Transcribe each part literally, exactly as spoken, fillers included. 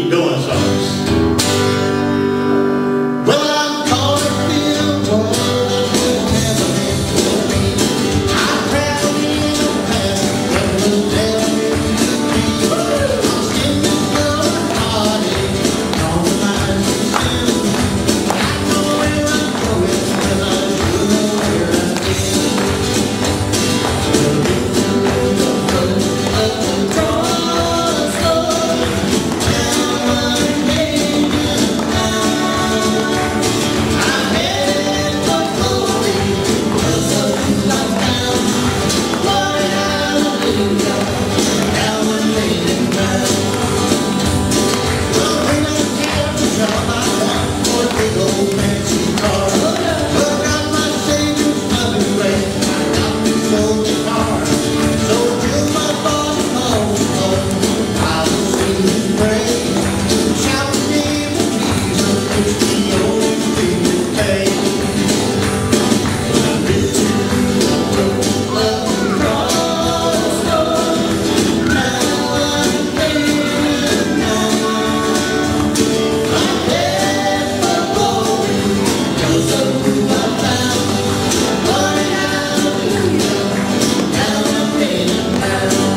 keep going, songs. Well, I'm caught up in a world that will never end for me. I'm trapped in a past that will never end to be. I'm skimming through a heartache on the line to sin. I know where I'm going, and I do know where I've been. We'll get to the foot of the crossroads. Now I'm Canaan bound. I'm headed for glory, 'cause of who I found. Glory, hallelujah. Now I'm Canaan bound. Well, when I get to drop my back for a big old fancy car, but got my Savior's love and grace, I got me so far. So till my body calls home, I will sing His praise. Shout the name of Jesus, it's the only thing that pays. I've been to the foot of the crossroads. Now I'm Canaan bound. I'm headed for glory, 'cause of who I found. Glory, hallelujah. Now I'm Canaan bound.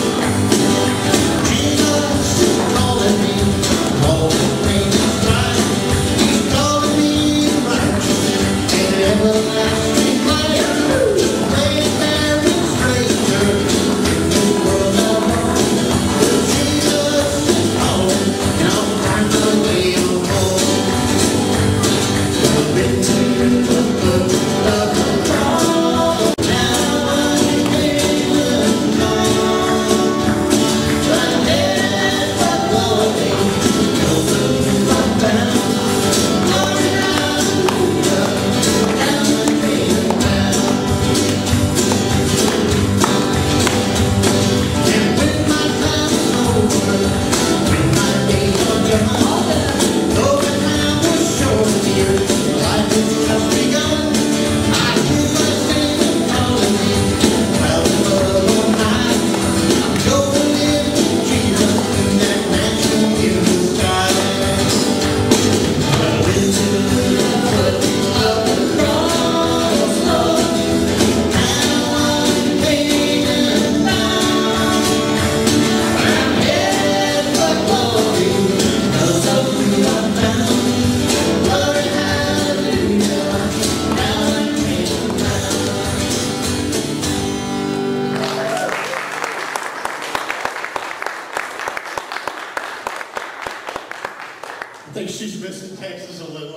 Jesus is calling me, all the things is right. He's calling me righteous and everlasting light. Wayfaring stranger in the world of wrong. But Jesus is calling, and I'll find my way on home. I've been to the foot of the cross. Now I'm Canaan bound. I'm headed for glory, 'cause of who I found. Glory, hallelujah. Now I'm Canaan bound. And when my time is over, when my days are done, though the time was short here, life has just begun. I hear my Savior calling me, well, love on high. I'm going to live with Jesus in that mansion in the sky. I've been to the foot of the crossroads. Now I'm Canaan bound. I'm headed for glory, 'cause of who I found. Glory, hallelujah. Now I'm Canaan bound. I think she's missing Texas a little.